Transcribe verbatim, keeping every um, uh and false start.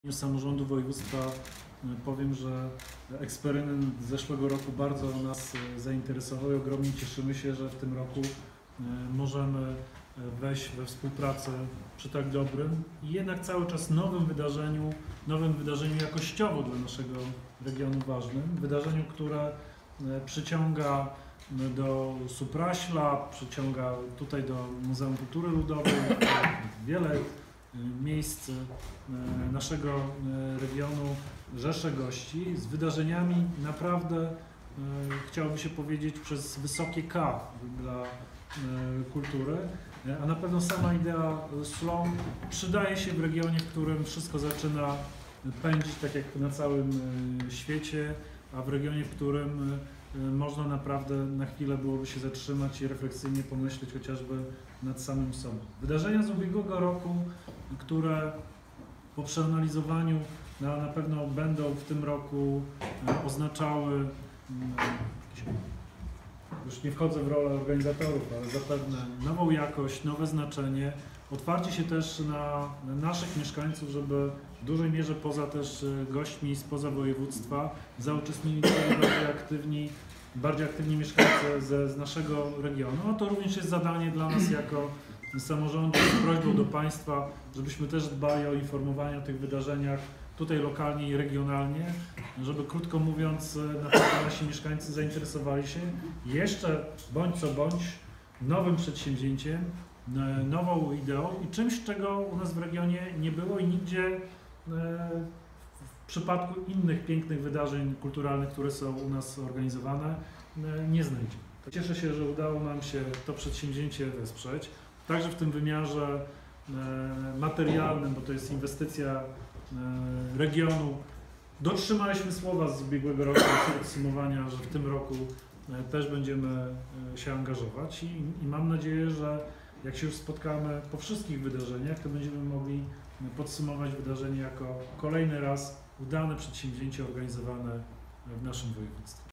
Samorządu województwa powiem, że eksperyment z zeszłego roku bardzo nas zainteresował i ogromnie cieszymy się, że w tym roku możemy wejść we współpracę przy tak dobrym i jednak cały czas nowym wydarzeniu, nowym wydarzeniu jakościowo dla naszego regionu ważnym, wydarzeniu, które przyciąga do Supraśla, przyciąga tutaj do Muzeum Kultury Ludowej, wiele miejsc naszego regionu, rzesze gości z wydarzeniami naprawdę, chciałoby się powiedzieć, przez wysokie K dla kultury, a na pewno sama idea Sloan przydaje się w regionie, w którym wszystko zaczyna pędzić tak jak na całym świecie, a w regionie, w którym można naprawdę na chwilę byłoby się zatrzymać i refleksyjnie pomyśleć chociażby nad samym sobą. Wydarzenia z ubiegłego roku, które po przeanalizowaniu na, na pewno będą w tym roku oznaczały, już nie wchodzę w rolę organizatorów, ale zapewne nową jakość, nowe znaczenie, otwarcie się też na, na naszych mieszkańców, żeby w dużej mierze poza też gośćmi spoza województwa zauczestniczyli bardziej aktywni, bardziej aktywni mieszkańcy z, z naszego regionu. No to również jest zadanie dla nas jako samorządu z prośbą do Państwa, żebyśmy też dbali o informowanie o tych wydarzeniach tutaj lokalnie i regionalnie, żeby krótko mówiąc na pewno nasi mieszkańcy zainteresowali się jeszcze bądź co bądź nowym przedsięwzięciem, nową ideą i czymś, czego u nas w regionie nie było i nigdzie w przypadku innych pięknych wydarzeń kulturalnych, które są u nas organizowane, nie znajdzie. Cieszę się, że udało nam się to przedsięwzięcie wesprzeć, także w tym wymiarze materialnym, bo to jest inwestycja regionu. Dotrzymaliśmy słowa z ubiegłego roku, z podsumowania, że w tym roku też będziemy się angażować i, i mam nadzieję, że jak się już spotkamy po wszystkich wydarzeniach, to będziemy mogli podsumować wydarzenie jako kolejny raz udane przedsięwzięcie organizowane w naszym województwie.